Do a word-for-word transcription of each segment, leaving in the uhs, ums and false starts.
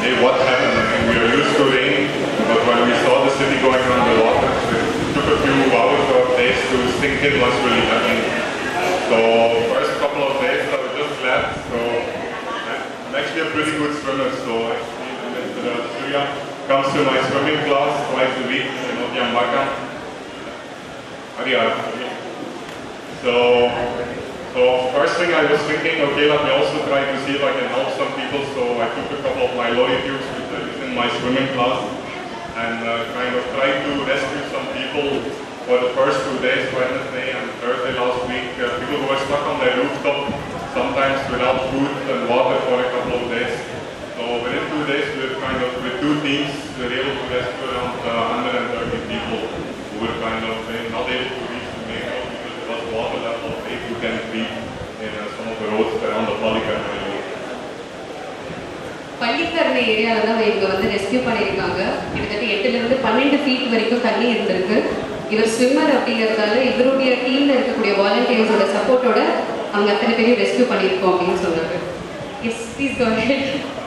hey, what happened? I mean, we are used to rain, but when we saw the city going underwater, it took a few hours or days to sink in what's really happening. So first couple of days I was just glad. So I'm actually a pretty good swimmer. So actually Mister Surya comes to my swimming class twice a week in Otiambaka. So, so first thing I was thinking, okay, let me also try to see if I can help some people. So I took a couple of my lorry tubes in my swimming class and uh, kind of tried to rescue some people for the first two days, Wednesday and Thursday last week. Uh, people who were stuck on their rooftop, sometimes without food and water for a couple of days. So within two days, we were kind of, with two teams, we were able to rescue around uh, one hundred thirty people who were kind of uh, not able to reach the main road because there was water level of eight to ten feet in uh, some of the roads around the Palikarna area. Pallikaranai ஏரியாவில் தான் இவங்க வந்து rescue பண்ணியிருக்காங்க. கிட்டத்தட்ட எட்டுலேருந்து பன்னெண்டு feet வரைக்கும் தண்ணி இருந்திருக்கு. இவர் ஸ்விம்மர் அப்படிங்கிறதால இவருடைய டீமில் இருக்கக்கூடிய வாலண்டியர்ஸோட சப்போர்ட்டோட அவங்க அத்தனை பேரையும் ரெஸ்கியூ பண்ணியிருக்கோம் அப்படின்னு சொன்னாங்க. Yes please go ahead.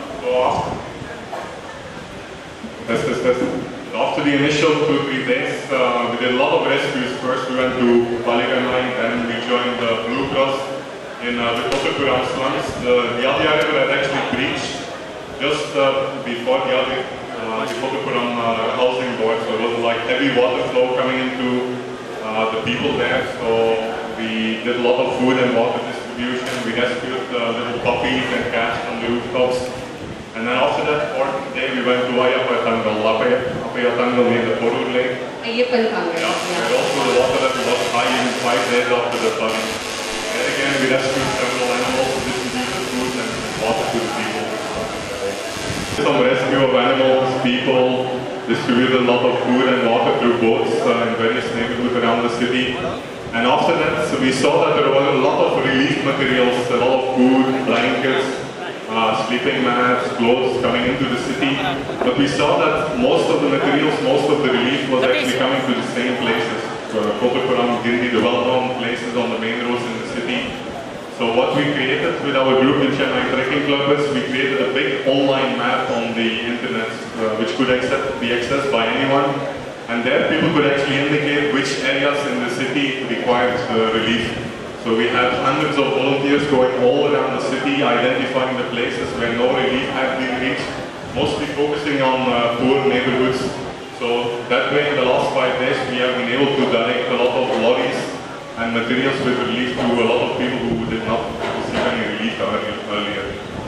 Yes, yes, yes. After the initial two, three days, uh, we did a lot of rescues. First we went to Palikarna, then we joined the Blue Cross in uh, the Kottapuram slums. The, the Adia River had actually breached just uh, before the Adi, uh, the Kottapuram uh, housing board, so it was like heavy water flow coming into uh, the people there. So we did a lot of food and water distribution. We rescued uh, little puppies and cats from the rooftops. And then after that, fourth day, we went to Ayapatangal, Ayapatangal near the Porur Lake. Ayapatangal. Yeah, where also the water level was high even five days after the flooding. And again, we rescued several animals, distributed food and water to the people. Some rescue of animals, people, distributed a lot of food and water through boats uh, in various neighborhoods around the city. And after that, so we saw that there were a lot of relief materials, a lot of food, blankets, uh, sleeping mats, clothes coming into the city. But we saw that most of the materials, most of the relief was actually coming to the same places. Kottapuram, Gindi, the well-known places on the main roads in the city. So what we created with our group in Chennai Trekking Club is we created a big online map on the internet uh, which could accept, be accessed by anyone. And there people could actually indicate which areas in the city required uh, relief. So we had hundreds of volunteers going all around the city, identifying the places where no relief had been reached, mostly focusing on uh, poor neighborhoods. So that way in the last five days we have been able to direct a lot of lorries and materials with relief to a lot of people who did not receive any relief earlier.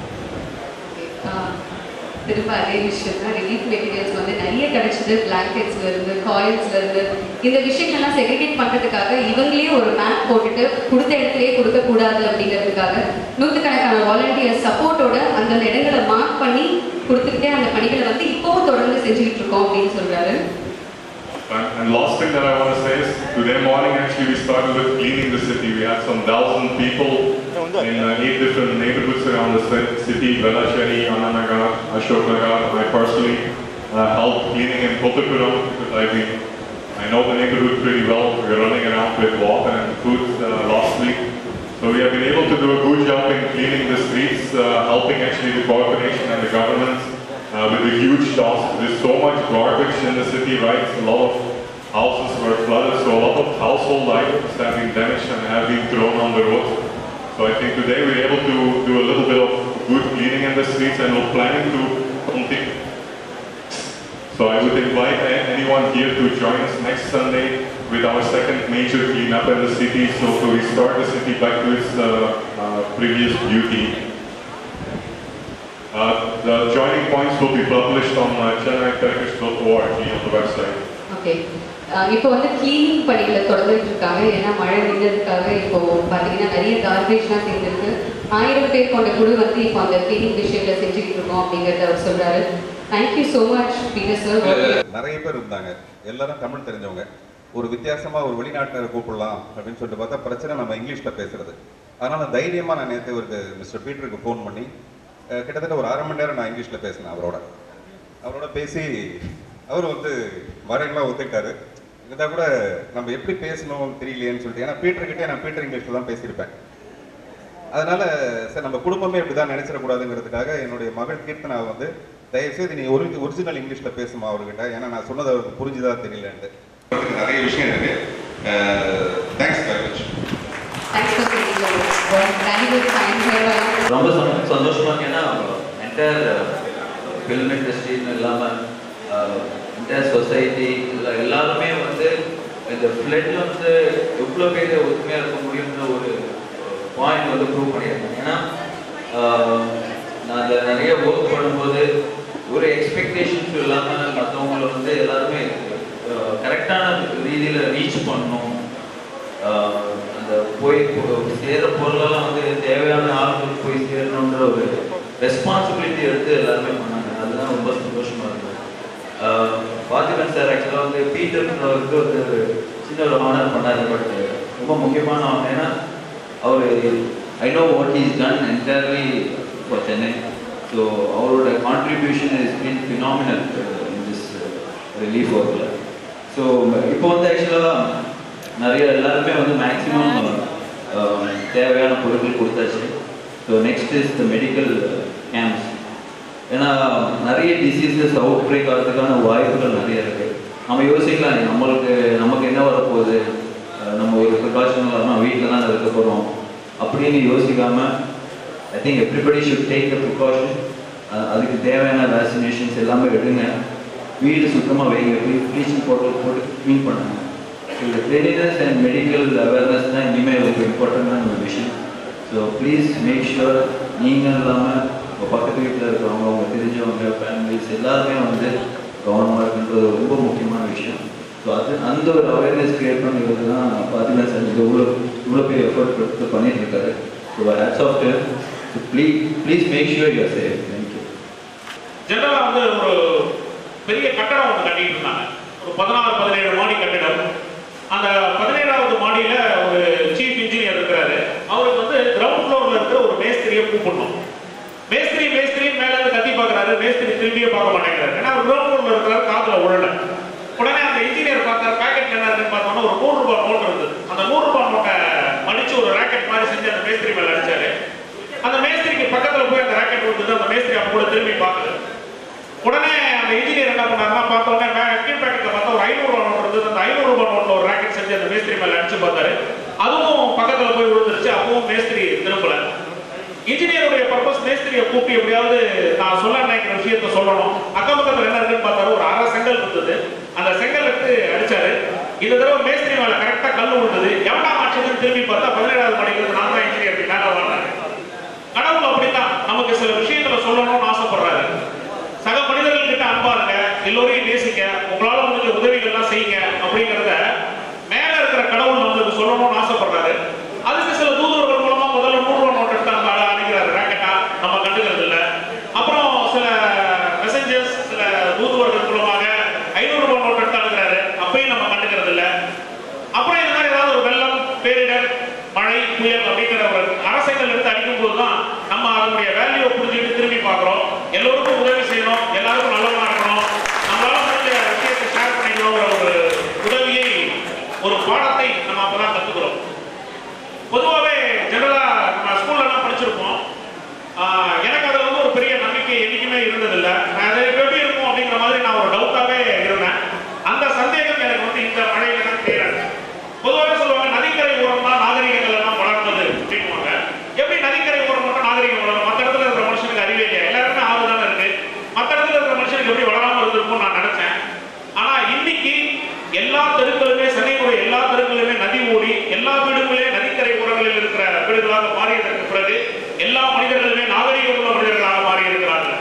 திரும்ப அதே விஷயம் தான், relief materials வந்து நிறைய கிடைச்சது. பிளாங்கெட்ஸ்லேருந்து காயில்ஸ்லேருந்து இந்த விஷயங்கள்லாம் segregate பண்ணுறதுக்காக இவங்களே ஒரு மேப் போட்டுட்டு கொடுத்த இடத்துலையே கொடுக்கக்கூடாது அப்படிங்கிறதுக்காக நூற்றுக்கணக்கான வாலண்டியர் சப்போர்ட்டோட அந்தந்த இடங்களை மார்க் பண்ணி கொடுத்துக்கிட்டே அந்த பணிகளை வந்து இப்போவும் தொடர்ந்து செஞ்சுக்கிட்டு இருக்கோம் அப்படின்னு சொல்கிறாரு. And, and last thing that I want to say is, today morning actually we started with cleaning the city. We had some thousand people in uh, eight different neighborhoods around the city, Velacheri, Ananagar, Ashoknagar. I personally uh, helped cleaning in Kottapuram because I, been, I know the neighborhood pretty well. We were running around with water and food uh, last week. So we have been able to do a good job in cleaning the streets, uh, helping actually the corporation and the government Uh, with a huge task. There's so much garbage in the city, right? A lot of houses were flooded, so a lot of household items have been damaged and have been thrown on the road. So I think today we're able to do a little bit of good cleaning in the streets, and we're planning to continue. So I would invite anyone here to join us next Sunday with our second major cleanup in the city, so to restore the city back to its uh, uh, previous beauty. Uh, the joining points will be published on uh, chennai turkish dot org on the website. Okay. இப்போ வந்து cleaning பணிகளை தொடர்ந்துட்டு இருக்காங்க. ஏன்னா மழை நின்றதுக்காக இப்போ பார்த்தீங்கன்னா நிறைய கார்பேஜ்லாம் சேர்ந்துருக்கு. ஆயிரம் பேர் கொண்ட குழு வந்து இப்போ அந்த கிளீனிங் விஷயங்களை செஞ்சுக்கிட்டு இருக்கோம் அப்படிங்கிறத அவர் சொல்றாரு. Thank you so much Peter sir. நிறைய பேர் இருந்தாங்க, எல்லாரும் தமிழ் தெரிஞ்சவங்க. ஒரு வித்தியாசமாக ஒரு வெளிநாட்டினரை கூப்பிடலாம் அப்படின்னு சொல்லிட்டு பார்த்தா பிரச்சனை நம்ம இங்கிலீஷில் பேசுறது. அதனால் தைரியமாக நான் நேற்று ஒரு மிஸ்டர் பீட்டருக்கு ஃபோன் பண்ணி கிட்டத்தட்ட ஒரு அரை மணி நேரம் நான் இங்கிலீஷில் பேசினேன் அவரோட அவரோட பேசி அவர் வந்து வரேன்லாம் ஒத்துக்கிட்டாரு. இருந்தால் கூட நம்ம எப்படி பேசணும் தெரியலையேன்னு சொல்லிட்டு, ஏன்னா பீட்டர்கிட்டே நான் பீட்டர் இங்கிலீஷில் தான் பேசியிருப்பேன். அதனால் சார் நம்ம குடும்பமே இப்படி தான் நினச்சிடக்கூடாதுங்கிறதுக்காக என்னுடைய மகள் கீர்த்தனாவை வந்து தயவுசெய்து நீ ஒரு ஒரிஜினல் இங்கிலீஷில் பேசுமா அவர்கிட்ட, ஏன்னா நான் சொன்னது அவருக்கு புரிஞ்சுதா தெரியலன்ட்டு. நிறைய விஷயம் இருக்கு. Thanks very much. ரொம்ப சந்தோஷமா இருக்கு. ஏன்னா என்டையர் ஃபிலிம் இண்டஸ்ட்ரின்னு இல்லாமல் என்டையர் சொசைட்டி இல்லை எல்லாருமே வந்து இந்த ஃப்ளட்ல வந்து எவ்வளோ பேர் ஒத்துமையாக இருக்க முடியும்னு ஒரு பாயிண்ட் வந்து ப்ரூவ் பண்ணியிருக்கேன். ஏன்னா நான் அதில் நிறைய ஒர்க் பண்ணும்போது ஒரு எக்ஸ்பெக்டேஷன்ஸ் இல்லாமல் மற்றவங்களை வந்து எல்லாருமே கரெக்டான ரீதியில் ரீச் பண்ணணும், அந்த போய் சேர்கிற பொருளெல்லாம் வந்து தேவையான ஆளுங்களுக்கு போய் சேரணுன்ற ஒரு ரெஸ்பான்சிபிலிட்டி எடுத்து எல்லாருமே பண்ணாங்க. அதுதான் ரொம்ப சந்தோஷமாக இருக்கும். பார்த்திபன் சார் ஆக்சுவலாக வந்து பீட்டர்ன்றவருக்கு வந்து ஒரு சின்ன ஒரு ஆனர் பண்ணார். பட் ரொம்ப முக்கியமான ஆனர். ஏன்னா அவர் I know what is done entirely for Chennai. So அவரோட contribution is been phenomenal in this relief ஒர்க்கில். ஸோ இப்போ வந்து ஆக்சுவலாக நிறைய எல்லாருமே வந்து மேக்ஸிமம் தேவையான பொருட்கள் கொடுத்தாச்சு. So next is the medical camps. ஏன்னா நிறைய டிசீசஸ் அவுட் பிரேக் ஆகிறதுக்கான வாய்ப்புகள் நிறைய இருக்குது. நம்ம யோசிக்கலாம், நம்மளுக்கு நமக்கு என்ன வரப்போகுது, நம்ம ஒரு ப்ரிகாஷன் இல்லாமல் வீட்டில் தான் இருக்க போகிறோம் அப்படின்னு யோசிக்காமல் I think everybody should take the precaution. அதுக்கு தேவையான வேக்சினேஷன்ஸ் எல்லாமே எடுங்க. வீடு சுத்தமாக வைங்க, ப்ளீச்சிங் பவுடர் போட்டு க்ளீன் பண்ணுங்க. ஸோ இந்த கிளீனினஸ் அண்ட் மெடிக்கல் அவேர்னஸ் தான் இனிமேல் ஒரு இம்பார்ட்டண்டான ஒரு விஷயம். ஸோ ப்ளீஸ் மேக் ஷுர் நீங்கள் இல்லாமல் உங்கள் பக்கத்து வீட்டில் இருக்கிறவங்க, அவங்க தெரிஞ்சவங்க, ஃபேமிலிஸ் எல்லாருமே வந்து கவனமாக இருக்குன்றது ரொம்ப முக்கியமான விஷயம். ஸோ அது அந்த ஒரு அவேர்னஸ் கிரியேட் பண்ணுறது தான் பார்த்தீங்கன்னா சார் இவ்வளோ இவ்வளோ பெரிய எஃபர்ட் எடுத்து பண்ணிட்டு இருக்காரு. So hats off to please please make sure you are safe. Thank you. ஜெனரலாக வந்து ஒரு பெரிய கட்டடம் ஒன்று கட்டிட்டு இருந்தாங்க, ஒரு பதினாறு பதினேழு மாடி கட்டிடம். அந்த பதினேழாவது மாடியில் ஒரு சீஃப் இன்ஜினியர் இருக்கிறாரு. அவருக்கு வந்து கிரவுண்ட் ஃப்ளோரில் இருக்கிற ஒரு மேஸ்திரியை கூப்பிடணும். மேஸ்திரி மேஸ்திரி மேலே இருந்து கத்தி பார்க்குறாரு, மேஸ்திரி திரும்பியே பார்க்க மாட்டேங்கிறாரு. ஏன்னா ஒரு கிரவுண்ட் ஃப்ளோரில் இருக்கிறாரு, காதில் உழல. உடனே அந்த இன்ஜினியர் பார்த்தார், பேக்கெட் என்ன இருக்குன்னு பார்த்தோன்னா ஒரு நூறு ரூபாய் நோட் இருந்தது. அந்த நூறு ரூபாய் நோட்டை மடிச்சு ஒரு ராக்கெட் மாதிரி செஞ்சு அந்த மேஸ்திரி மேலே அடிச்சாரு. அந்த மேஸ்திரிக்கு பக்கத்தில் போய் அந்த ராக்கெட் விழுந்தது. அந்த மேஸ்திரி அப்போ கூட திரும்பி பார்க்குது. உடனே அந்த இன்ஜினியர் என்ன பண்ணாருன்னா, பார்த்தோன்னே கீழ் பேக்கெட்டில் பார்த்தா ஒரு ஐநூறு ரூபா நோட் இருந்தது. அந்த ஐநூறு ரூபாய் நோட்டில் ஒரு ராக்கெட் செஞ்சு அந்த மேஸ்திரி மேலே அடிச்சு பார்த்தாரு. அதுவும் பக்கத்தில் போய் விழுந்துருச்சு. அப்பவும் மேஸ்திரி திரும்பல. இன்ஜினியருடைய பர்பஸ் மேஸ்திரியை கூப்பிட்டு எப்படியாவது நான் சொல்ல நினைக்கிற விஷயத்த சொல்லணும். அக்கம் பக்கத்தில் என்ன இருக்குன்னு பார்த்தாரு, ஒரு அரை செங்கல் இருந்தது. அந்த செங்கல் எடுத்து அடிச்சாரு. இந்த தடவை மேஸ்திரி மேலே கரெக்டாக கல் விழுந்தது. எவனா ஆட்சியதுன்னு திரும்பி பார்த்தா பதினேழாவது மணிக்கு நான் தான் இன்ஜினியர் மேலே வாழ்றாரு. கடவுள் அப்படித்தான் நமக்கு சில விஷயங்களை சொல்லணும்னு ஆசைப்படுறாரு. சக மனிதர்கள் கிட்ட அன்பாருங்க, எல்லோரையும் நேசிக்க, உங்களால முடிஞ்ச உதவிகள்லாம் செய்யுங்க அப்படிங்கிறத மேல இருக்கிற கடவுள் நம்மளுக்கு சொல்லணும்னு ஆசைப்படுறாரு. அதுக்கு சில தூதுவர்கள் மூலமா முதல்ல நூறு ரூபா நோட் எடுத்தாங்க அனுப்பிக்கிறாரு ராக்கெட்டா, நம்ம கண்டுக்கிறது இல்லை. அப்புறம் சில மெசஞ்சர்ஸ் சில தூதுவர்கள் மூலமாக ஐநூறு ரூபாய் நோட் எடுத்து அனுப்புறாரு, அப்பயும் நம்ம கண்டுக்கிறது இல்லை. அப்புறம் இந்த மாதிரி ஏதாவது ஒரு வெள்ளம், பேரிடர், மழை, புயல் அப்படிங்கிற ஒரு அரசியல் எடுத்து அடிக்கும் போதுதான் நம்ம அதனுடைய வேல்யூவை புரிஞ்சுட்டு திரும்பி பார்க்கிறோம். எல்லோருக்கும் உதவி செய்யணும், எல்லாருக்கும் நல்லவனா இருக்கணும், நம்மளால முடிஞ்ச விஷயத்தை ஷேர் பண்ணிக்கணுங்கிற ஒரு உதவியை, ஒரு பாடத்தை நம்ம அப்பதான் கத்துக்கிறோம். பொதுவாகவே ஜெனரலா நம்ம ஸ்கூல்ல எல்லாம் படிச்சிருப்போம். எனக்கு அதுல வந்து ஒரு பெரிய நம்பிக்கை என்னைக்குமே இருந்ததில்லை. நான் அதை எப்படி இருக்கும் அப்படிங்கிற மாதிரி நான் ஒரு டவுட்டாவே இருந்தேன். அந்த சந்தேகம் எனக்கு வந்து இந்த மழையில தான் தேராது. பொதுவாக சொல்லுவாங்க, நதிக்கரை ஓரம் தான் நாகரிகங்கள் எல்லாம் வளர்ந்தது அப்படின்வாங்க. எப்படி நதிக்கரை ஓரம் மட்டும் நாகரிகம் வளரும்? மற்ற இடத்துல இருக்கிற மனுஷனுக்கு அறிவே இல்லையா? எல்லாருமே ஆறு தானே இருக்கு. மற்ற இடத்துல இருக்கிற மனுஷனுக்கு எப்படி வளராமல் இருந்திருக்கும் நான் நினைச்சேன். ஆனா இன்னைக்கு எல்லா தெருக்களுமே, சென்னையுடைய எல்லா தெருக்களுமே நதி ஓடி, எல்லா வீடுகளே நதிக்கரை ஓரங்களில் இருக்கிற வீடுகளாக மாறியதற்கு பிறகு எல்லா மனிதர்களுமே நாகரிகம் உள்ள மனிதர்களாக மாறி இருக்கிறார்கள்.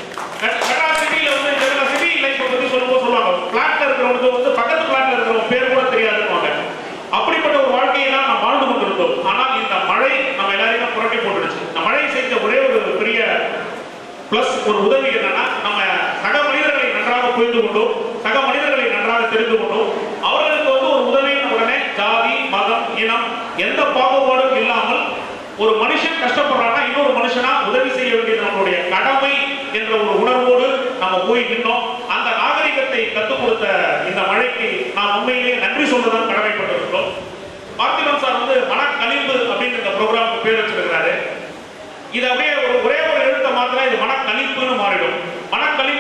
சிட்டியில வந்து சிட்டி லைஃப் பத்தி சொல்லும்போது சொல்லுவாங்க, பிளாட்ல இருக்கிறவங்களுக்கு வந்து பக்கத்து பிளாட்ல இருக்கிறவங்க பேர் கூட தெரியாதுன்னு. அப்படிப்பட்ட ஒரு வாழ்க்கையை தான் நாம் வாழ்ந்து கொண்டிருந்தோம். ஆனால் இந்த மழை நம்ம எல்லாரையுமே புரட்டி போட்டுடுச்சு. இந்த மழை செய்த ஒரே ஒரு பெரிய பிளஸ், ஒரு உதவி என்னன்னா, நம்ம சக மனிதர்களை நன்றாக புரிந்து கொண்டோம், சக மனிதர்களை நன்றாக தெரிந்து கொண்டோம். அவர்களுக்கு வந்து ஒரு உதவியின் உடனே ஜாதி, மதம், இனம் எந்த பாகுபாடும் இல்லாமல் ஒரு மனுஷன் கஷ்டப்படுறான்னா இன்னொரு மனுஷனா உதவி செய்ய வேண்டியது நம்மளுடைய கடமை என்ற ஒரு உணர்வோடு நம்ம போய்கின்றோம். அந்த நாகரிகத்தை கற்றுக் கொடுத்த இந்த மழைக்கு நாம் உண்மையிலேயே நன்றி சொல்லதான் கடமைப்பட்டிருக்கிறோம். பார்த்திபன் சார் வந்து மனக்கழிவு அப்படின்னு இந்த ப்ரோக்ராமுக்கு பேர் வச்சிருக்கிறாரு. இது அப்படியே ஒரு ஒரே ஒரு எழுத்த மாத்திரம் இது மனக்கழிப்புன்னு மாறிடும். மனக்கழிவு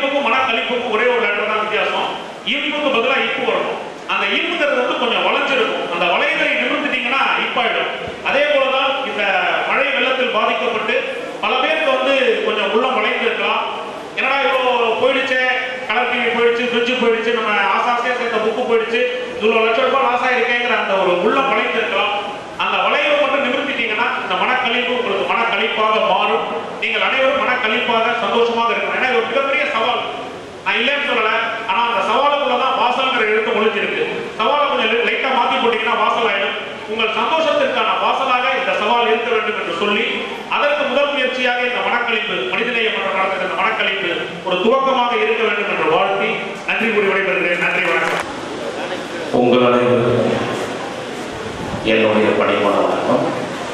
இரும்புக்கு பதிலாக இப்பு வரணும். அந்த இரும்புங்கிறது வந்து கொஞ்சம் வளைஞ்சிருக்கும். அந்த வளையத்தை நிமிர்ந்துட்டீங்கன்னா இப்பாயிடும். அதே போலதான் இந்த மழை வெள்ளத்தில் பாதிக்கப்பட்டு பல பேருக்கு வந்து கொஞ்சம் உள்ளம் வளைந்து இருக்கலாம். என்னடா இவ்வளோ போயிடுச்சு, கலர் டிவி போயிடுச்சு, ஃப்ரிட்ஜு போயிடுச்சு, நம்ம ஆசாசியாக சேர்த்த புக்கு போயிடுச்சு, இவ்வளோ லட்சம் ரூபாய் லாஸ் ஆகிருக்கேங்கிற அந்த ஒரு உள்ளம் வளைந்து இருக்கலாம். அந்த வளைவை மட்டும் நிமிர்த்திட்டீங்கன்னா இந்த மனக்கழிப்பு உங்களுக்கு மனக்கழிப்பாக மாறும். நீங்கள் அனைவரும் மனக்கழிப்பாக சந்தோஷமாக இருக்கணும். ஏன்னா இது ஒரு மிகப்பெரிய சவால். நான் இல்லைன்னு சொல்லல, ஆனா அந்த சவாலுக்குள்ளதான் வாசல்ங்கிற எழுத்து ஒழிஞ்சிருக்கு. சவாலை கொஞ்சம் லைட்டா மாத்தி போட்டீங்கன்னா வாசல் ஆயிடும். உங்கள் சந்தோஷத்திற்கான வாசலாக இந்த சவால் இருக்க வேண்டும் என்று சொல்லி அதற்கு முதல் முயற்சியாக இந்த மனக்கழிப்பு மனிதநேய மன்றம் நடந்த இந்த மனக்கழிப்பு ஒரு துவக்கமாக இருக்க வேண்டும் என்று வாழ்த்தி நன்றி கூறி விடைபெறுகிறேன். நன்றி, வணக்கம். உங்கள் அனைவருக்கும் என்னுடைய பணிவான வணக்கம்.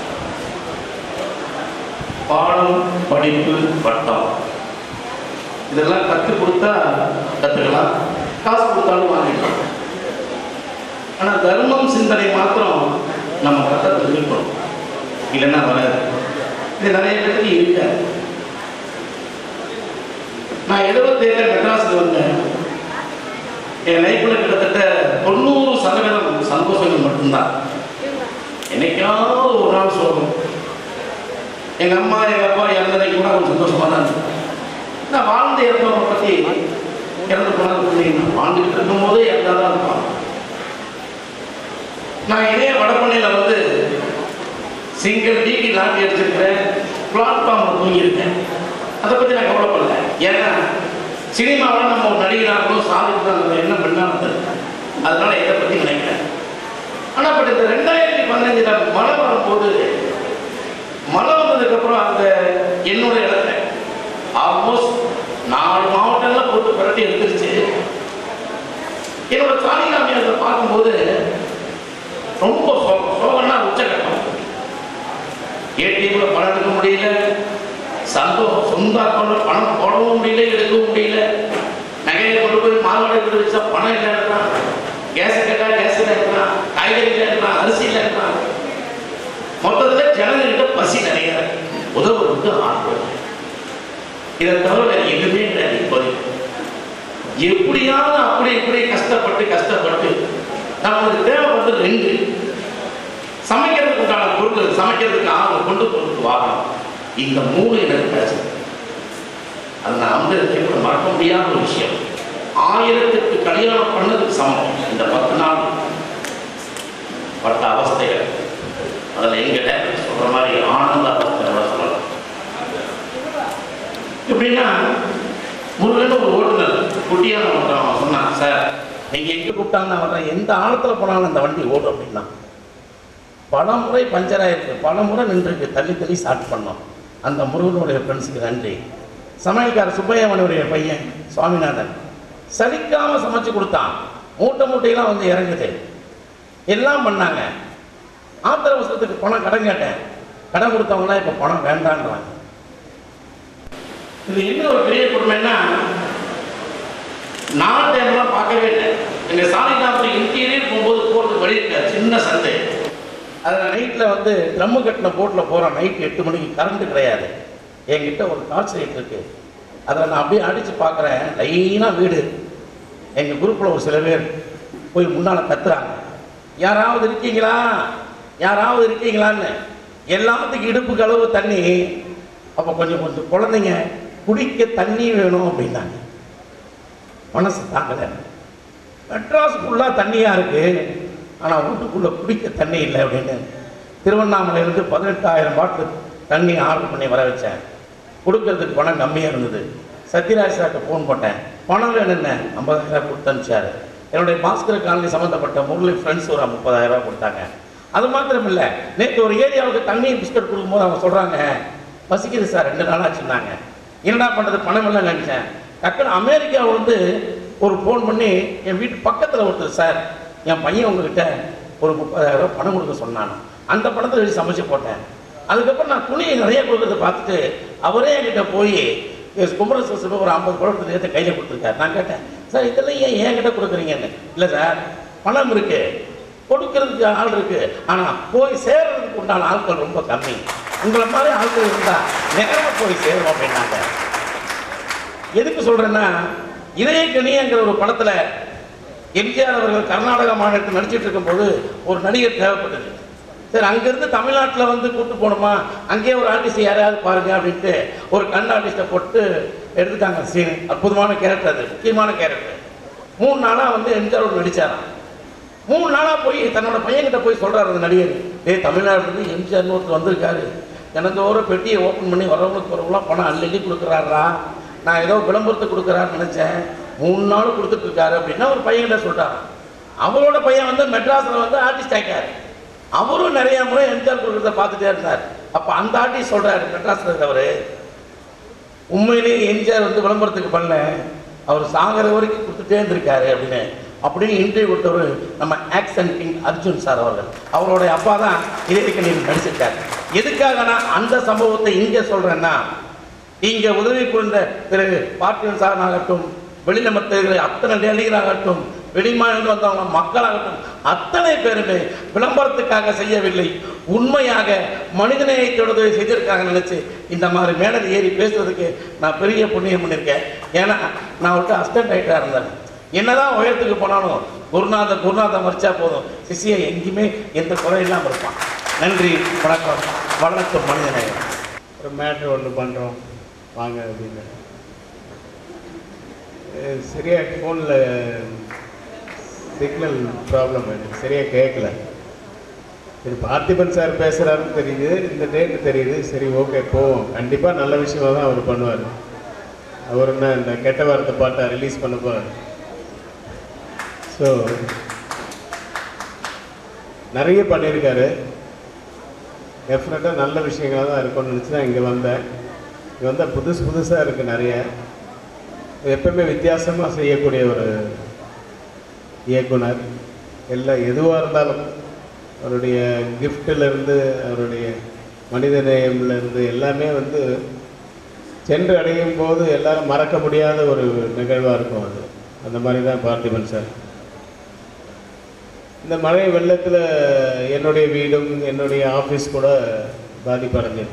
பாடம், படிப்பு, பட்டம் இதெல்லாம் கற்றுக் கொடுத்தா கற்றுக்கலாம், காசு கொடுத்தாலும் வாங்கிக்கலாம். ஆனால் தர்மம் சிந்தனை மாத்திரம் நம்ம கட்டத்தில் இருக்கணும், இல்லைன்னா வராது. இது நிறைய பேருக்கு இருக்காது. நான் எழுபத்தேழு மெட்ராஸில் வந்தேன். என் லைஃப்பில் கிட்டத்தட்ட தொண்ணூறு சதவீதம் சந்தோஷங்கள் மட்டும்தான். என்னைக்காவது ஒரு நாள் சோகம். எங்கள் அம்மா எங்கள் அப்பா இறந்ததை கூட கொஞ்சம் சந்தோஷமாக தான் இருந்தது. நான் வாழ்ந்து இறந்தவரை பற்றி இறந்து போனது வாழ்ந்துக்கிட்டு இருக்கும் போதே இறந்தால் தான் இருப்பான். நான் இதே வடபண்ணையில் வந்து சிங்கிள் டிடி லாட்டி அடிச்சிருக்கிறேன், பிளாட்ஃபார்மில் தூங்கியிருக்கேன். அதை பற்றி நான் கவலைப்படல. ஏன்னா சினிமாவில் நம்ம ஒரு நடிகராக சாதிக்கிறாங்க, என்ன பண்ணாலும் அதனால இதை பற்றி நினைக்கிறேன். ஆனால் பட் இந்த ரெண்டாயிரத்தி பதினஞ்சில் மழை வரும்போது, மழை வந்ததுக்கப்புறம் அந்த என்னோட இடத்த ஆல்மோஸ்ட் நாலு மாவட்டங்களில் போட்டு பரட்டி எடுத்துருச்சு. என்னோட சாலிகாமியத்தை பார்க்கும்போது ரொம்ப சோகம்னா உச்சகட்டம். ஏடிஎம்ல பணம் எடுக்க முடியல, சந்தோ சொந்த அக்கௌண்ட்ல பணம் போடவும் முடியல, எடுக்கவும் முடியல. நகையை கொண்டு போய் மார்வாடை கொண்டு வச்சா பணம் இல்லை இருக்கலாம், கேஸ் கேட்டா கேஸ் இல்லை இருக்கலாம், காய்கறி இல்லை இருக்கலாம், அரிசி இல்லை இருக்கலாம். மொத்தத்தில் ஜனங்கள்கிட்ட பசி நிறைய, உதவுறதுக்கு ஆர்வம். இதை தவிர வேறு எதுவுமே கிடையாது. இப்போதைக்கு எப்படியாவது அப்படி இப்படி கஷ்டப்பட்டு கஷ்டப்பட்டு நம்மளுக்கு தேவைப்பட்டது ரெண்டு: சமைக்கிறதுக்கு உண்டான பொருட்கள், சமைக்கிறதுக்கு ஆர்வம், கொண்டு போறதுக்கு வாகனம். இந்த மூணு எனக்கு கிடைச்சது. அது நான் வந்து கூட மறக்க முடியாத ஒரு விஷயம். ஆயிரத்துக்கு கல்யாணம் பண்ணதுக்கு சமம் இந்த பத்து நாள் பட்ட அவஸ்தைகள். அதில் எங்க டேரக்டர் சொல்ற மாதிரி ஆனந்த அவஸ்தை சொல்லலாம். எப்படின்னா, முருகன் ஒரு ஓட்டுநர் குட்டியான ஒருத்தன் சொன்னான், சார் நீங்கள் எங்கே கூப்பிட்டாங்க நான் வர்றேன், எந்த ஆழத்தில் போனாலும் அந்த வண்டி ஓடும் அப்படின்னா. பல முறை பஞ்சர் ஆயிருக்கு, பல முறை நின்றுருக்கு, தள்ளி தள்ளி ஸ்டார்ட் பண்ணோம். அந்த முருகனுடைய ஃப்ரெண்ட்ஸுக்கு நன்றி. சமையல்கார சுப்பையம்மனுடைய பையன் சுவாமிநாதன் சலிக்காமல் சமைச்சு கொடுத்தான். மூட்டை மூட்டையெல்லாம் வந்து இறங்குது, எல்லாம் பண்ணாங்க. ஆத்திர அவசரத்துக்கு பணம் கடன் கேட்டேன், கடன் கொடுத்தவங்களாம் இப்போ பணம் வேண்டான்றாங்க. இது என்ன ஒரு பெரிய கொடுமைன்னா, நாலு டைம்லாம் பார்க்கவே இல்லை. எங்கள் சாலிகிராமத்தில் இன்டீரியர் போகும்போது போகிறதுக்கு வழி இருக்காது, சின்ன சந்தை. அதில் நைட்டில் வந்து ட்ரம்மு கட்டின போட்டில் போகிறோம். நைட்டு எட்டு மணிக்கு கரண்ட்டு கிடையாது. என்கிட்ட ஒரு டார்ச் லைட் இருக்குது, அதில் நான் அப்படியே அடித்து பார்க்குறேன். லைனாக வீடு. எங்கள் குரூப்பில் ஒரு சில பேர் போய் முன்னால் கத்துறாங்க, யாராவது இருக்கீங்களா, யாராவது இருக்கீங்களான்னு. எல்லாத்துக்கும் இடுப்புக்கு அளவு தண்ணி. அப்போ கொஞ்சம் கொஞ்சம் குழந்தைங்க குடிக்க தண்ணி வேணும் அப்படின்னாங்க. மனசு தாங்கலை. மெட்ராஸ் ஃபுல்லாக தண்ணியாக இருக்குது, ஆனால் வீட்டுக்குள்ளே குடிக்க தண்ணி இல்லை அப்படின்னு திருவண்ணாமலையிலேருந்து பதினெட்டாயிரம் பாட்டில் தண்ணி ஆர்டர் பண்ணி வர வச்சேன். கொடுக்கறதுக்கு பணம் கம்மியாக இருந்தது. சத்யராஜ் சார்கிட்ட ஃபோன் போட்டேன், பணம் வேணும்னு ஐம்பதாயிரம் கொடுத்து அனுப்பிச்சார். என்னுடைய பாஸ்கர காலனி சம்மந்தப்பட்ட முரளி ஃப்ரெண்ட்ஸ் ஒரு முப்பதாயிரம் ரூபா கொடுத்தாங்க. அது மாத்திரம் இல்லை, நேற்று ஒரு ஏரியாவுக்கு தண்ணி பிஸ்கட் கொடுக்கும்போது அவங்க சொல்கிறாங்க, பசிக்குது சார், ரெண்டு நாளாக சொன்னாங்க. என்னடா பண்ணுறது, பணம் இல்லை நினச்சேன். டக்குன்னு அமெரிக்காவிலேருந்து ஒரு ஃபோன் பண்ணி, என் வீட்டு பக்கத்தில் ஒருத்தர், சார் என் பையன் உங்ககிட்ட ஒரு முப்பதாயிரம் ரூபா பணம் கொடுக்க சொன்னான், அந்த பணத்தை வச்சு சமைச்சு போட்டேன். அதுக்கப்புறம் நான் துணியை நிறைய கொடுக்கறத பார்த்துட்டு அவரே என்கிட்ட போய் குமரசுவ ஒரு ஐம்பது குழந்தை நேற்று கையில் கொடுத்துருக்காரு. நான் கேட்டேன், சார் இதெல்லாம் ஏன் என்கிட்ட கொடுக்குறீங்கன்னு. இல்லை சார், பணம் இருக்குது, கொடுக்கறதுக்கு ஆள் இருக்குது, ஆனால் போய் சேர்றதுக்கு உண்டான ஆட்கள் ரொம்ப கம்மி. உங்களை மாதிரி ஆட்கள் இருந்தால் நேரம் போய் சேரும் அப்படின்னாங்க. எதுக்கு சொல்கிறேன்னா, இதய கணியங்கிற ஒரு படத்தில் எம்ஜிஆர் அவர்கள் கர்நாடகா மாநிலத்தில் நடிச்சிட்டு இருக்கும்போது ஒரு நடிகர் தேவைப்பட்டது. சரி, அங்கேருந்து தமிழ்நாட்டில் வந்து கூப்பிட்டு போகணுமா, அங்கேயே ஒரு ஆர்டிஸ்ட் யாராவது பாருங்க அப்படின்ட்டு ஒரு கண் ஆர்டிஸ்ட்டை போட்டு எடுத்துட்டாங்க சீன். அற்புதமான கேரக்டர், அது முக்கியமான கேரக்டர். மூணு நாளாக வந்து எம்ஜிஆர் நடித்தாராம். மூணு நாளாக போய் தன்னோட பையன்கிட்ட போய் சொல்கிறார் அந்த நடிகர், டே தமிழ்நாட்டிலேருந்து எம்ஜிஆர்னு ஒருத்தர் வந்திருக்காரு, தினந்தோறும் பெட்டியை ஓப்பன் பண்ணி வரவங்களுக்கு வரவங்களாம் பணம் அள்ளி அள்ளி கொடுக்குறாரா, நான் ஏதோ விளம்பரத்துக்கு கொடுக்குறான்னு நினச்சேன், மூணு நாள் கொடுத்துட்ருக்காரு அப்படின்னா ஒரு பையன்கிட்ட சொல்கிறார். அவரோட பையன் வந்து மெட்ராஸில் வந்து ஆர்டிஸ்ட் ஆகிட்டார். அவரும் நிறைய முறை எம்ஜிஆர் கொடுக்குறத பார்த்துட்டே இருந்தார். அப்போ அந்த ஆர்டிஸ்ட் சொல்கிறார், மெட்ராஸில் இருக்கிறவர், உண்மையிலேயே எம்ஜிஆர் வந்து விளம்பரத்துக்கு பண்ணல, அவர் சாகிற வரைக்கும் கொடுத்துட்டே இருந்திருக்காரு அப்படின்னு அப்படின்னு இன்டர்வியூ கொடுத்தவர் நம்ம ஆக்ஷன் கிங் அர்ஜுன் சார் அவர்கள். அவருடைய அப்பா தான் இதற்கு நீங்கள் நடிச்சிருக்காரு. எதுக்காகனா அந்த சம்பவத்தை இங்கே சொல்கிறேன்னா, இங்கே உதவி புரிந்த திரு பார்த்திபன் சார் ஆகட்டும், வெளியில் மற்ற அத்தனை நடிகராகட்டும், வெளிமாநிலம் வந்தவங்க மக்களாகட்டும், அத்தனை பேருமே விளம்பரத்துக்காக செய்யவில்லை, உண்மையாக மனிதநேயத்தோட செய்திருக்காங்க நினச்சி இந்த மாதிரி மேடல் ஏறி பேசுறதுக்கு நான் பெரிய புண்ணியம் பண்ணியிருக்கேன். ஏன்னா நான் விட்டு அசிஸ்டன்ட் ரைட்டராக இருந்தேன். என்னதான் உயரத்துக்கு போனாலும் குருநாத குருநாதம் மறிச்சா போதும், சிஷியை எங்கேயுமே எந்த குறை இல்லாமல் இருப்பான். நன்றி, வணக்கம், வணக்கம். மனிதநேயம். ஒரு மேட்ரு ஒன்று பண்ணுறோம் வாங்க அப்படின்னு சரியாக ஃபோனில் சிக்னல் ப்ராப்ளம் எனக்கு சரியாக கேட்கல. சரி, பார்த்திபன் சார் பேசுகிறாருன்னு தெரியுது, இந்த டேட்டு தெரியுது, சரி ஓகே போவோம், கண்டிப்பாக நல்ல விஷயமாக தான் அவர் பண்ணுவார். அவர் என்ன இந்த கெட்ட வார்த்தை பாட்டை ரிலீஸ் பண்ண போகிறார். ஸோ நிறைய பண்ணியிருக்காரு, டெஃபினட்டாக நல்ல விஷயங்களாக தான் இருக்கும்னு நினச்சி தான் இங்கே வந்தேன். இங்கே வந்தால் புதுசு புதுசாக இருக்குது நிறைய, எப்பவுமே வித்தியாசமாக செய்யக்கூடிய ஒரு இயக்குனர். எல்லாம் எதுவாக இருந்தாலும் அவருடைய கிஃப்டிலேருந்து அவருடைய மனிதநேயம்லேருந்து எல்லாமே வந்து சென்று அடையும் போது எல்லாரும் மறக்க முடியாத ஒரு நிகழ்வாக இருக்கும். அது அந்த மாதிரி தான் பார்த்திபன் சார். இந்த மழை வெள்ளத்தில் என்னுடைய வீடும் என்னுடைய ஆஃபீஸ் கூட பாதிப்படைஞ்சது.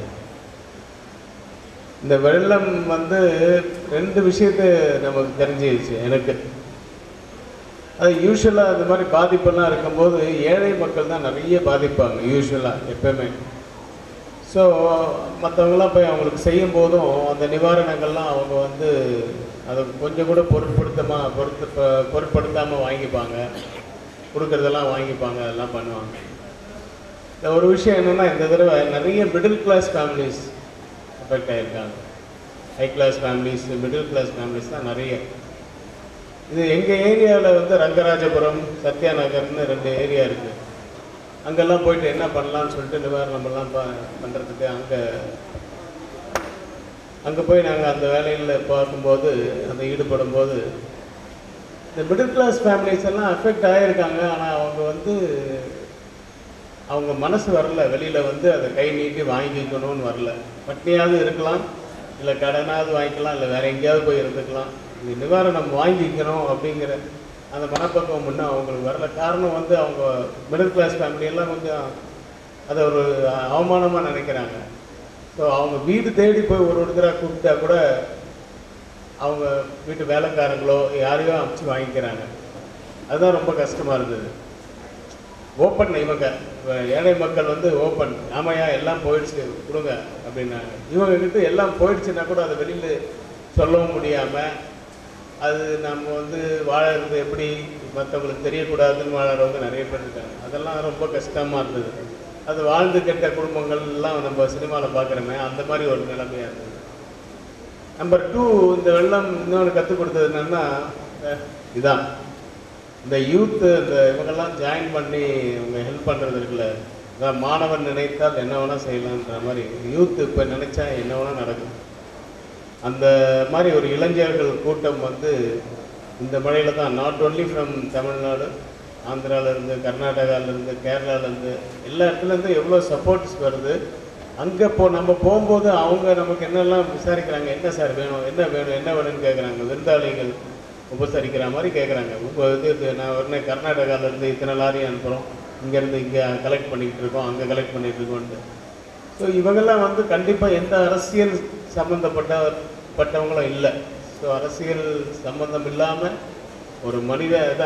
இந்த வெள்ளம் வந்து ரெண்டு விஷயத்தை நமக்கு தெரிஞ்சிருச்சு எனக்கு. அது யூஸ்வலாக அந்த மாதிரி பாதிப்பெல்லாம் இருக்கும்போது ஏழை மக்கள் தான் நிறைய பாதிப்பாங்க யூஸ்வலாக எப்பவுமே. ஸோ மற்றவங்களாம் போய் அவங்களுக்கு செய்யும் போதும் அந்த நிவாரணங்கள்லாம் அவங்க வந்து அதை கொஞ்சம் கூட பொருட்படுத்தாமல் பொருத்து பொருட்படுத்தாமல் வாங்கிப்பாங்க, கொடுக்குறதெல்லாம் வாங்கிப்பாங்க, அதெல்லாம் பண்ணுவாங்க. இந்த ஒரு விஷயம் என்னென்னா, இந்த தடவை நிறைய மிடில் கிளாஸ் ஃபேமிலிஸ் அஃபெக்ட் ஆகியிருக்காங்க. High class families, middle class families தான் நிறைய. இது எங்கள் ஏரியாவில் வந்து ரங்கராஜபுரம், சத்யா நகர்னு ரெண்டு ஏரியா இருக்குது. அங்கெல்லாம் போயிட்டு என்ன பண்ணலான்னு சொல்லிட்டு நிவாரணமெல்லாம் ப பண்ணுறதுக்கு அங்கே அங்கே போய் நாங்கள் அந்த வேலையில் பார்க்கும்போது, அந்த ஈடுபடும் போது இந்த மிடில் கிளாஸ் ஃபேமிலிஸ் எல்லாம் அஃபெக்ட் ஆகியிருக்காங்க. ஆனால் அவங்க வந்து அவங்க மனசு வரல, வெளியில் வந்து அதை கை நீட்டி வாங்கிக்கணும்னு வரல. பட்னியாவது இருக்கலாம், இல்லை கடனாவது வாங்கிக்கலாம், இல்லை வேறு எங்கேயாவது போய் இருந்துக்கலாம், இந்த நிவாரணம் வாங்கிக்கணும் அப்படிங்கிற அந்த மனப்பக்குவம் முன்னே அவங்களுக்கு வரல. காரணம் வந்து அவங்க மிடில் கிளாஸ் ஃபேமிலியெல்லாம் கொஞ்சம் அதை ஒரு அவமானமாக நினைக்கிறாங்க. ஸோ அவங்க வீடு தேடி போய் ஒரு ஒருத்தராக கூப்பிட்டா கூட அவங்க வீட்டு வேலைக்காரங்களோ யாரையோ அனுப்பிச்சு வாங்கிக்கிறாங்க. அதுதான் ரொம்ப கஷ்டமாக இருந்தது. ஓப்பன் இவங்க ஏழை மக்கள் வந்து ஓப்பன், ஆமையா எல்லாம் போயிடுச்சு கொடுங்க அப்படின்னாங்க. இவங்ககிட்ட எல்லாம் போயிடுச்சுன்னா கூட அதை வெளியில் சொல்லவும் முடியாமல், அது நம்ம வந்து வாழறது எப்படி மற்றவங்களுக்கு தெரியக்கூடாதுன்னு வாழறவங்க நிறைய பேர் இருக்காங்க. அதெல்லாம் ரொம்ப கஷ்டமாக இருந்தது. அது வாழ்ந்து கெட்ட குடும்பங்கள்லாம் நம்ம சினிமாவில் பார்க்குறோமே, அந்த மாதிரி ஒரு நிலைமையாக இருந்தது. நம்பர் டூ, இந்த வெள்ளம் இன்னொன்று கற்றுக் கொடுத்தது என்னென்னா, இதான் இந்த யூத்து இந்த இவங்கெல்லாம் ஜாயின் பண்ணி இவங்க ஹெல்ப் பண்ணுறது இருக்குல்ல, அதான் மாணவன் நினைத்தால் என்ன வேணால் செய்யலான்ற மாதிரி யூத்து இப்போ நினச்சா என்ன வேணால் நடக்கும். அந்த மாதிரி ஒரு இளைஞர்கள் கூட்டம் வந்து இந்த மழையில் தான், நாட் ஒன்லி ஃப்ரம் தமிழ்நாடு, ஆந்திராவிலேருந்து, கர்நாடகாவிலேருந்து, கேரளாவிலேருந்து, எல்லா இடத்துலேருந்து எவ்வளோ சப்போர்ட்ஸ் வருது. அங்கே போ நம்ம போகும்போது அவங்க நமக்கு என்னெல்லாம் விசாரிக்கிறாங்க, என்ன சார் வேணும், என்ன வேணும், என்ன வேணும்னு கேட்குறாங்க. விருந்தாளிகள் உபசரிக்கிற மாதிரி கேட்குறாங்க. இப்போ இது நான் உடனே கர்நாடகாவிலேருந்து இத்தனை லாரி அனுப்புகிறோம், இங்கேருந்து இங்கே கலெக்ட் பண்ணிக்கிட்டு இருக்கோம், அங்கே கலெக்ட் பண்ணிகிட்டு இருக்கோன்ட்டு. ஸோ இவங்கெல்லாம் வந்து கண்டிப்பாக எந்த அரசியல் சம்மந்தப்பட்ட பட்டவங்களும் இல்லை. ஸோ அரசியல் சம்மந்தம் இல்லாமல் ஒரு மனித தான்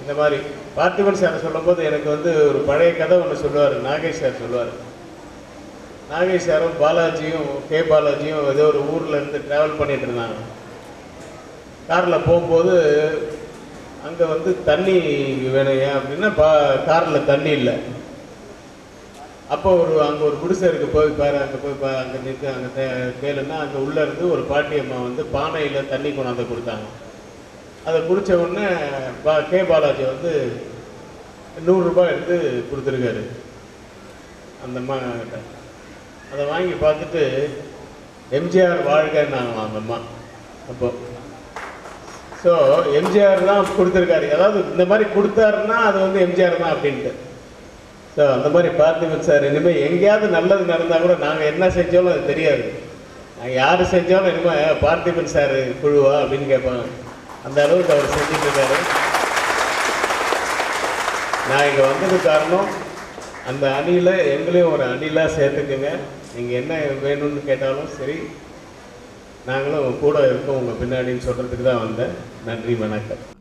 இந்த மாதிரி பார்த்திபன் சார் சொல்லும்போது எனக்கு வந்து ஒரு பழைய கதை ஒன்று சொல்லுவார், நாகேஷ் சார் சொல்லுவார். நாகேஷ் சாரும் பாலாஜியும் கே பாலாஜியும் ஏதோ ஒரு ஊரில் இருந்து ட்ராவல் பண்ணிகிட்டு இருந்தாங்க. காரில் போகும்போது அங்கே வந்து தண்ணி வேணும் ஏன் அப்படின்னா பா காரில் தண்ணி இல்லை. அப்போ ஒரு அங்கே ஒரு குடிசை இருக்குது, போய் பாரு, அங்கே போய் பா அங்கே நிற்க அங்கே கேளுன்னா அங்கே உள்ளே இருந்து ஒரு பாட்டி அம்மா வந்து பானையில் தண்ணி கொண்டாந்து கொடுத்தாங்க. அதை குடித்த உடனே பா கே பாலாஜி வந்து நூறுரூபா எடுத்து கொடுத்துருக்காரு அந்த அம்மா கிட்ட. அதை வாங்கி பார்த்துட்டு எம்ஜிஆர் வாழ்க்கைன்னாங்களாம் அந்த அம்மா. அப்போ ஸோ எம்ஜிஆர் தான் கொடுத்துருக்காரு, அதாவது இந்த மாதிரி கொடுத்தாருன்னா அது வந்து எம்ஜிஆர் தான் அப்படின்ட்டு. ஸோ அந்த மாதிரி பார்த்திபன் சார் இனிமேல் எங்கேயாவது நல்லது நடந்தால் கூட நாங்கள் என்ன செஞ்சாலும் அது தெரியாது, நாங்கள் யார் செஞ்சாலும் இனிமேல் பார்த்திபன் சார் குழுவா அப்படின்னு கேட்பாங்க. அந்த அளவுக்கு அவர் செஞ்சுட்டு இருக்காரு. நான் இங்கே வந்தது காரணம் அந்த அணியில் எங்களையும் ஒரு அணிலாக சேர்த்துக்குங்க. நீங்கள் என்ன வேணும்னு கேட்டாலும் சரி, நாங்களும் கூட இருக்கோம் உங்கள் பின்னாடின்னு சொல்கிறதுக்கு தான் வந்தேன். நன்றி, வணக்கம்.